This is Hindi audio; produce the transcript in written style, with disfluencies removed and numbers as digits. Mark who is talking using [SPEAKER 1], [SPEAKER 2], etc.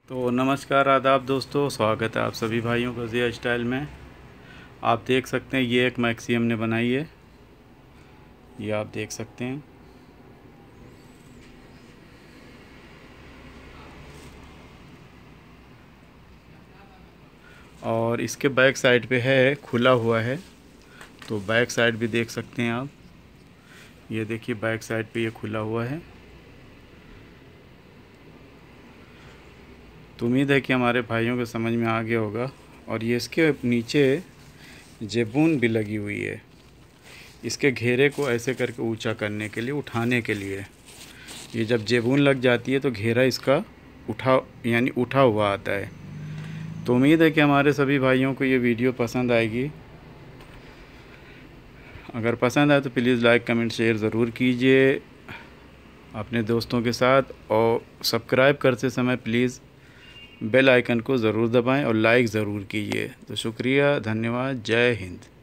[SPEAKER 1] तो नमस्कार आदाब दोस्तों, स्वागत है आप सभी भाइयों का ज़िया स्टाइल में। आप देख सकते हैं ये एक मैक्सी हमने बनाई है, ये आप देख सकते हैं। और इसके बैक साइड पे है, खुला हुआ है, तो बैक साइड भी देख सकते हैं आप। ये देखिए बैक साइड पे ये खुला हुआ है। तो उम्मीद है कि हमारे भाइयों को समझ में आ गया होगा। और ये इसके नीचे जेबून भी लगी हुई है, इसके घेरे को ऐसे करके ऊंचा करने के लिए, उठाने के लिए। ये जब जेबून लग जाती है तो घेरा इसका उठा हुआ आता है। तो उम्मीद है कि हमारे सभी भाइयों को ये वीडियो पसंद आएगी। अगर पसंद आए तो प्लीज़ लाइक कमेंट शेयर ज़रूर कीजिए अपने दोस्तों के साथ, और सब्सक्राइब करते समय प्लीज़ बेल आइकन को ज़रूर दबाएं और लाइक ज़रूर कीजिए। तो शुक्रिया, धन्यवाद, जय हिंद।